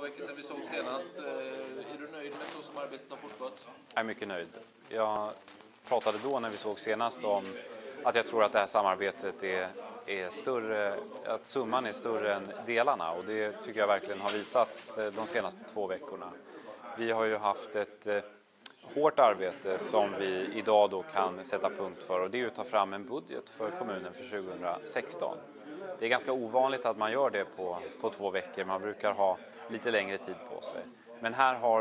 veckor sedan vi såg senast. Är du nöjd med så som arbetet har fortgått? Jag är mycket nöjd. Jag pratade då när vi såg senast om att jag tror att det här samarbetet är större, att summan är större än delarna, och det tycker jag verkligen har visats de senaste 2 veckorna. Vi har ju haft ett hårt arbete som vi idag då kan sätta punkt för, och det är att ta fram en budget för kommunen för 2016. Det är ganska ovanligt att man gör det på 2 veckor, man brukar ha lite längre tid på sig. Men här har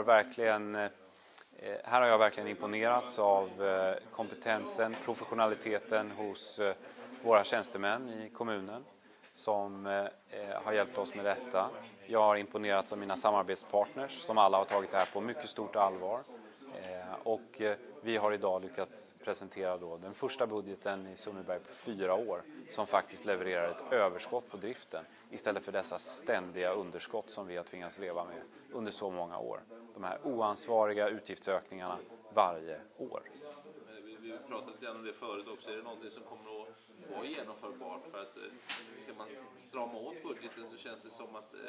jag verkligen imponerats av kompetensen, professionaliteten hos våra tjänstemän i kommunen som har hjälpt oss med detta. Jag har imponerats av mina samarbetspartners som alla har tagit det här på mycket stort allvar. Och vi har idag lyckats presentera då den första budgeten i Sundbyberg på 4 år som faktiskt levererar ett överskott på driften istället för dessa ständiga underskott som vi har tvingats leva med under så många år. De här oansvariga utgiftsökningarna varje år. Vi pratade lite om det förut också. Är det någonting som kommer att vara genomförbart? För att ska man strama åt budgeten så känns det som att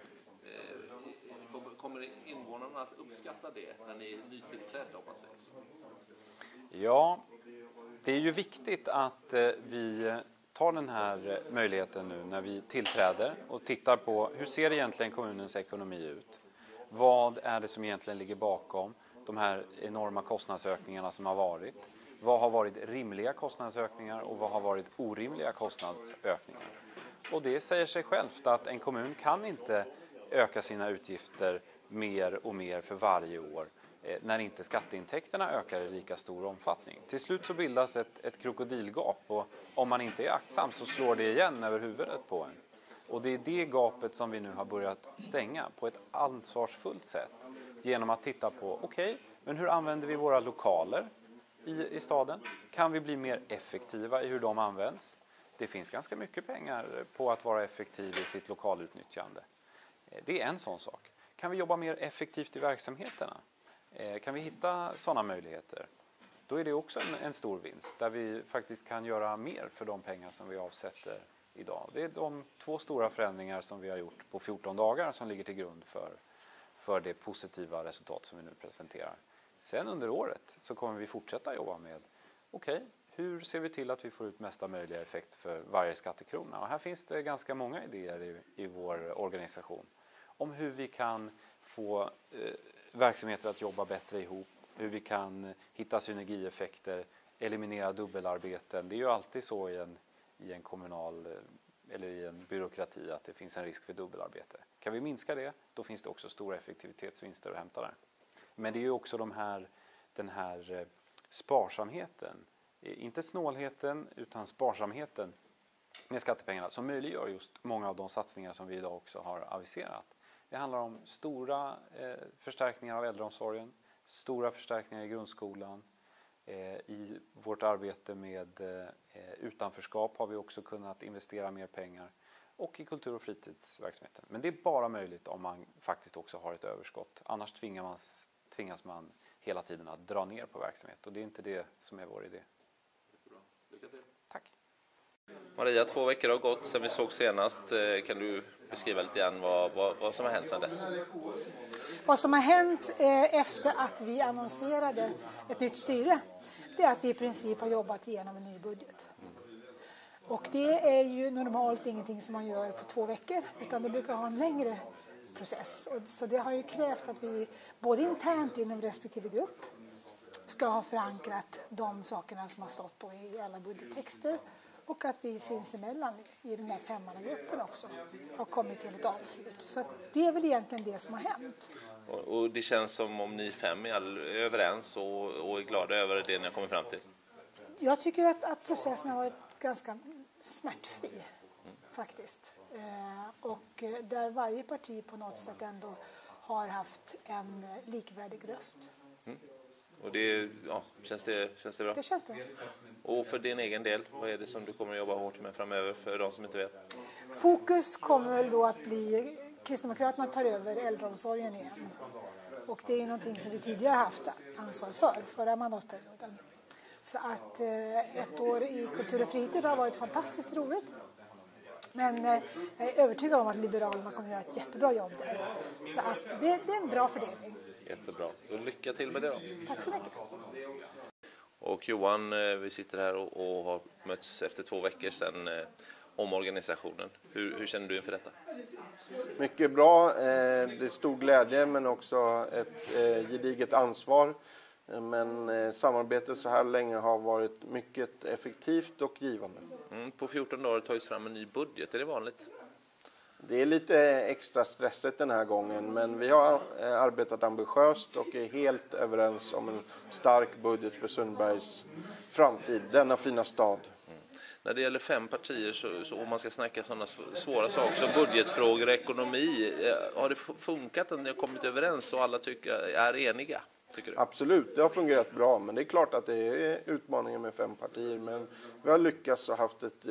kommer invånarna att uppskatta det när ni är nytillträdda, om man säger så? Ja, det är ju viktigt att vi tar den här möjligheten nu när vi tillträder och tittar på hur ser egentligen kommunens ekonomi ut? Vad är det som egentligen ligger bakom de här enorma kostnadsökningarna som har varit? Vad har varit rimliga kostnadsökningar och vad har varit orimliga kostnadsökningar? Och det säger sig självt att en kommun kan inte öka sina utgifter mer och mer för varje år när inte skatteintäkterna ökar i lika stor omfattning. Till slut så bildas ett krokodilgap, och om man inte är aktsam så slår det igen över huvudet på en. Och det är det gapet som vi nu har börjat stänga på ett ansvarsfullt sätt genom att titta på, okej, men hur använder vi våra lokaler i staden? Kan vi bli mer effektiva i hur de används? Det finns ganska mycket pengar på att vara effektiv i sitt lokalutnyttjande. Det är en sån sak. Kan vi jobba mer effektivt i verksamheterna? Kan vi hitta sådana möjligheter? Då är det också en stor vinst där vi faktiskt kan göra mer för de pengar som vi avsätter idag. Det är de 2 stora förändringar som vi har gjort på 14 dagar som ligger till grund för det positiva resultat som vi nu presenterar. Sen under året så kommer vi fortsätta jobba med hur ser vi till att vi får ut mesta möjliga effekt för varje skattekrona? Och här finns det ganska många idéer i vår organisation om hur vi kan få verksamheter att jobba bättre ihop, hur vi kan hitta synergieffekter, eliminera dubbelarbeten. Det är ju alltid så i en kommunal eller i en byråkrati att det finns en risk för dubbelarbete. Kan vi minska det, då finns det också stora effektivitetsvinster att hämta där. Men det är ju också den här sparsamheten, inte snålheten utan sparsamheten med skattepengarna som möjliggör just många av de satsningar som vi idag också har aviserat. Det handlar om stora förstärkningar av äldreomsorgen, stora förstärkningar i grundskolan. I vårt arbete med utanförskap har vi också kunnat investera mer pengar, och i kultur- och fritidsverksamheten. Men det är bara möjligt om man faktiskt också har ett överskott. Annars tvingas man hela tiden att dra ner på verksamhet, och det är inte det som är vår idé. Bra. Lycka till. Tack. Maria, 2 veckor har gått sedan vi såg senast. Kan du beskriva lite grann vad som har hänt sedan dess? Vad som har hänt efter att vi annonserade ett nytt styre, det är att vi i princip har jobbat igenom en ny budget. Och det är ju normalt ingenting som man gör på 2 veckor, utan det brukar ha en längre process. Och så det har ju krävt att vi både internt inom respektive grupp ska ha förankrat de sakerna som har stått då i alla budgettexter, och att vi sinsemellan i den här 5-mannagruppen också har kommit till ett avslut. Så det är väl egentligen det som har hänt. Och det känns som om ni 5 är överens och är glada över det ni har kommit fram till? Jag tycker att processen har varit ganska smärtfri faktiskt. Och där varje parti på något sätt ändå har haft en likvärdig röst. Och känns det bra? Det känns bra. Och för din egen del, vad är det som du kommer att jobba hårt med framöver för de som inte vet? Fokus kommer väl då att bli, Kristdemokraterna tar över äldreomsorgen igen. Och det är någonting som vi tidigare haft ansvar för, förra mandatperioden. Så att 1 år i kultur och fritid har varit fantastiskt roligt. Men jag är övertygad om att Liberalerna kommer att göra ett jättebra jobb där. Så att det är en bra fördelning. Jättebra. Så lycka till med det då. Tack så mycket. Och Johan, vi sitter här och har mötts efter 2 veckor sedan om organisationen. Hur känner du inför detta? Mycket bra. Det är stor glädje men också ett gediget ansvar. Men samarbetet så här länge har varit mycket effektivt och givande. På 14 dagar tagits fram en ny budget. Är det vanligt? Det är lite extra stressigt den här gången, men vi har arbetat ambitiöst och är helt överens om en stark budget för Sundbybergs framtid, denna fina stad. När det gäller 5 partier så om man ska snacka sådana svåra saker som budgetfrågor och ekonomi, har det funkat att ni har kommit överens och alla är eniga? Tycker du? Absolut, det har fungerat bra, men det är klart att det är utmaningar med 5 partier, men vi har lyckats och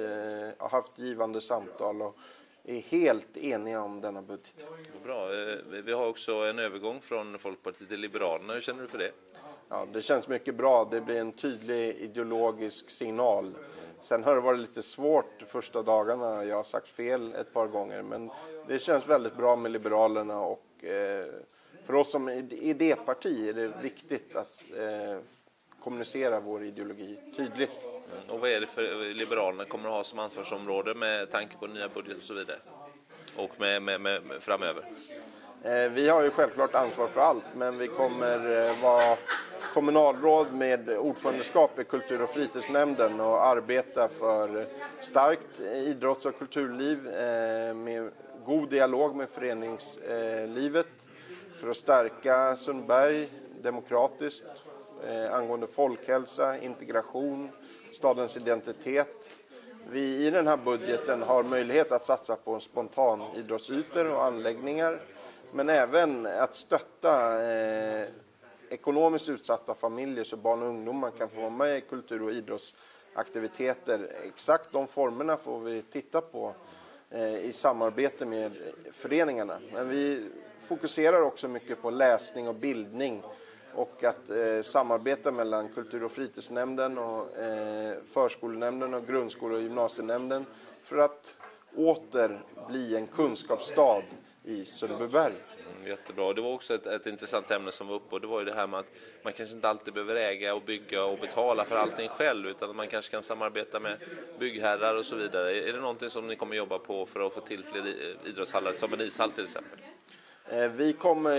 haft givande samtal och är helt eniga om denna budget. Bra. Vi har också en övergång från Folkpartiet till Liberalerna. Hur känner du för det? Ja, det känns mycket bra. Det blir en tydlig ideologisk signal. Sen har det varit lite svårt de första dagarna. Jag har sagt fel ett par gånger. Men det känns väldigt bra med Liberalerna. Och för oss som idéparti är det viktigt att kommunicera vår ideologi tydligt. Och vad är det för Liberalerna kommer att ha som ansvarsområde med tanke på nya budget och så vidare? Och med framöver? Vi har ju självklart ansvar för allt, men vi kommer vara kommunalråd med ordförandeskap i kultur- och fritidsnämnden och arbeta för starkt idrotts- och kulturliv med god dialog med föreningslivet för att stärka Sundbyberg demokratiskt angående folkhälsa, integration, stadens identitet. Vi i den här budgeten har möjlighet att satsa på spontan idrottsytor och anläggningar, men även att stötta ekonomiskt utsatta familjer så barn och ungdomar kan få vara med i kultur- och idrottsaktiviteter. Exakt de formerna får vi titta på i samarbete med föreningarna. Men vi fokuserar också mycket på läsning och bildning och att samarbeta mellan kultur- och fritidsnämnden och förskolenämnden och grundskole- och gymnasienämnden för att åter bli en kunskapsstad i Sundbyberg. Jättebra. Det var också ett intressant ämne som var uppe och det var ju det här med att man kanske inte alltid behöver äga och bygga och betala för allting själv utan att man kanske kan samarbeta med byggherrar och så vidare. Är det någonting som ni kommer jobba på för att få till fler idrottshallar som en ishall till exempel? Vi kommer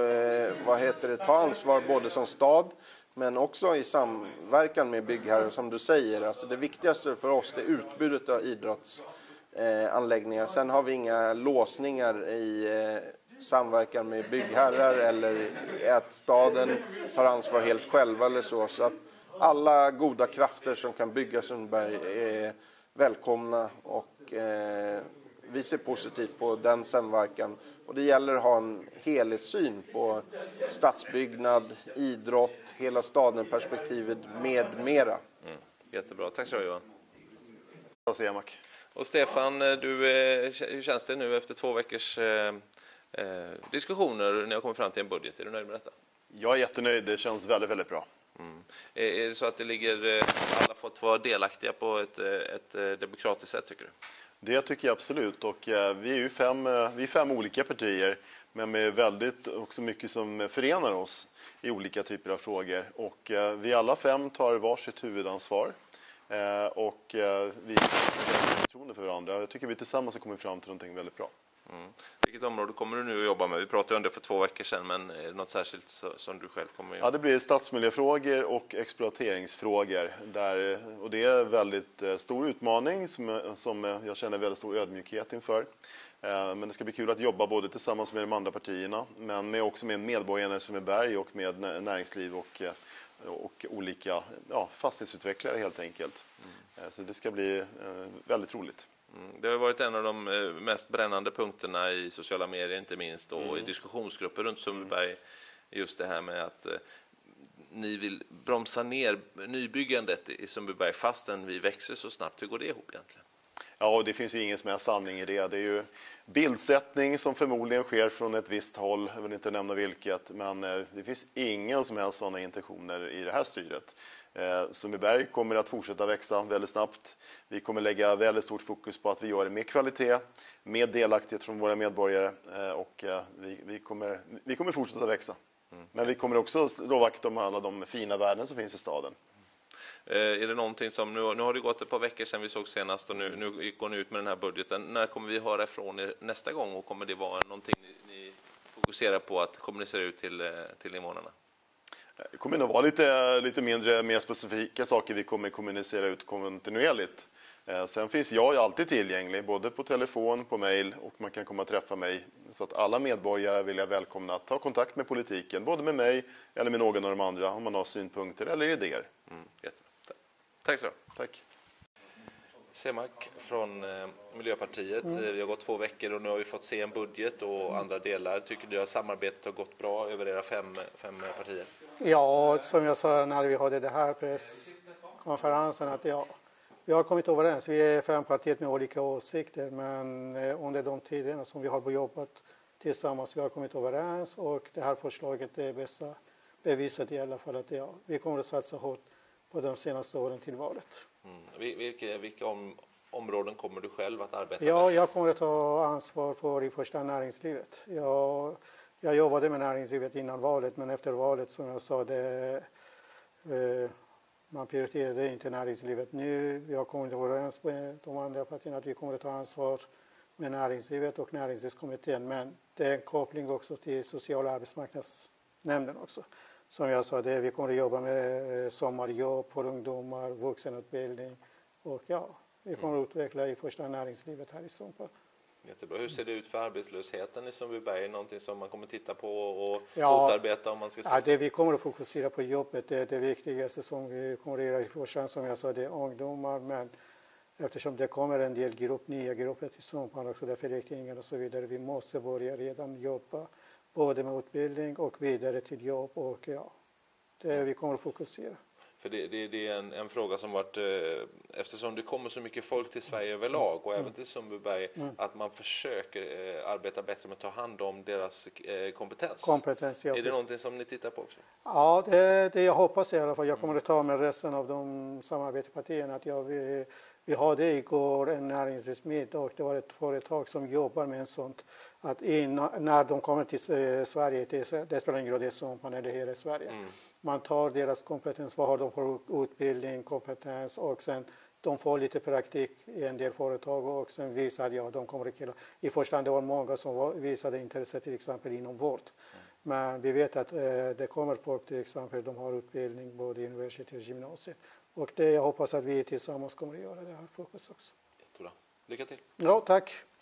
ju ta ansvar både som stad men också i samverkan med byggherrar som du säger. Alltså det viktigaste för oss är utbudet av idrottsanläggningar. Sen har vi inga låsningar i samverkan med byggherrar eller att staden tar ansvar helt själva eller så. Så att alla goda krafter som kan bygga Sundbyberg är välkomna och vi ser positivt på den samverkan. Och det gäller att ha en helhetssyn på stadsbyggnad, idrott, hela staden-perspektivet med mera. Jättebra. Tack så mycket, Johan. Och Stefan, hur känns det nu efter 2 veckors diskussioner när jag kommer fram till en budget? Är du nöjd med detta? Jag är jättenöjd. Det känns väldigt, väldigt bra. Är det så att alla fått vara delaktiga på ett demokratiskt sätt, tycker du? Det tycker jag absolut. Och vi är ju 5 olika partier, men med väldigt också mycket som förenar oss i olika typer av frågor. Och vi alla 5 tar varsitt huvudansvar. Och vi har förtroende för varandra. Jag tycker vi tillsammans har kommit fram till någonting väldigt bra. Vilket område kommer du nu att jobba med? Vi pratade om det för 2 veckor sedan, men är det något särskilt som du själv kommer att göra? Ja, det blir stadsmiljöfrågor och exploateringsfrågor. Och det är en väldigt stor utmaning som jag känner väldigt stor ödmjukhet inför. Men det ska bli kul att jobba både tillsammans med de andra partierna, men också med medborgarna i Sundbyberg och med näringsliv och olika fastighetsutvecklare helt enkelt. Så det ska bli väldigt roligt. Det har varit en av de mest brännande punkterna i sociala medier inte minst och i diskussionsgrupper runt Sundbyberg. Just det här med att ni vill bromsa ner nybyggandet i Sundbyberg fastän vi växer så snabbt. Hur går det ihop egentligen? Ja, och det finns ju ingen som helst sanning i det. Det är ju bildsättning som förmodligen sker från ett visst håll, jag vill inte nämna vilket, men det finns ingen som helst sådana intentioner i det här styret. Sundbyberg kommer att fortsätta växa väldigt snabbt. Vi kommer lägga väldigt stort fokus på att vi gör det med kvalitet, med delaktighet från våra medborgare och vi kommer fortsätta växa. Men vi kommer också slå vakt om alla de fina värden som finns i staden. Är det någonting som, nu har det gått ett par veckor sedan vi såg senast och nu går ni ut med den här budgeten. När kommer vi höra ifrån er nästa gång och kommer det vara någonting ni fokuserar på att kommunicera ut till invånarna? Det kommer nog vara lite mer specifika saker vi kommer kommunicera ut kontinuerligt. Sen finns jag alltid tillgänglig, både på telefon, på mejl och man kan komma och träffa mig. Så att alla medborgare vill jag välkomna att ta kontakt med politiken, både med mig eller med någon av de andra om man har synpunkter eller idéer. Jättebra. Tack så mycket. Tack. Semak från Miljöpartiet. Vi har gått 2 veckor och nu har vi fått se en budget och andra delar. Tycker du att samarbetet har gått bra över era fem partier? Ja, som jag sa när vi hade det här presskonferensen, att vi har kommit överens. Vi är 5 partier med olika åsikter, men under de tiderna som vi har jobbat tillsammans, vi har kommit överens och det här förslaget är bästa beviset i alla fall att vi kommer att satsa hårt på de senaste åren till valet. Vilka områden kommer du själv att arbeta med? Jag kommer att ta ansvar för i första näringslivet. Jag jobbade med näringslivet innan valet, men efter valet, som jag sa, man prioriterade inte näringslivet. Nu vi har kommit överens med de andra partierna att vi kommer att ta ansvar med näringslivet och näringslivskommittén, men det är en koppling också till social- och arbetsmarknadsnämnden också. Som jag sa, vi kommer att jobba med sommarjobb för ungdomar, vuxenutbildning och vi kommer att utveckla i första näringslivet här i Sundsvall. Jättebra. Hur ser det ut för arbetslösheten i Sundbyberg? Någonting som man kommer titta på och motarbeta om man ska säga? Det vi kommer att fokusera på jobbet, det är det viktigaste som vi kommer att göra i första hand, som jag sa, det är ungdomar, men eftersom det kommer en del nya grupper till Sundsvall också, därför flyktingar och så vidare, vi måste börja redan jobba både med utbildning och vidare till jobb och det vi kommer att fokusera. För det är en fråga som varit, eftersom det kommer så mycket folk till Sverige överlag och även till Sundbyberg, att man försöker arbeta bättre med att ta hand om deras kompetens. Ja, är det någonting som ni tittar på också? Ja, det jag hoppas i alla fall. Jag kommer att ta med resten av de samarbetspartierna att vi hade igår en näringslivsmiddag och det var ett företag som jobbar med en sånt att när de kommer till Sverige, det spelar ingen roll, det är Sundsvall eller hela Sverige. Man tar deras kompetens, vad har de för utbildning, kompetens och sen de får lite praktik i en del företag och sen visar de kommer att killa. I första hand det var många som visade intresse till exempel inom vård. Men vi vet att det kommer folk till exempel, de har utbildning både i universitet och gymnasiet. Och jag hoppas att vi tillsammans kommer att göra det här fokus också. Jättebra. Lycka till. Ja, tack.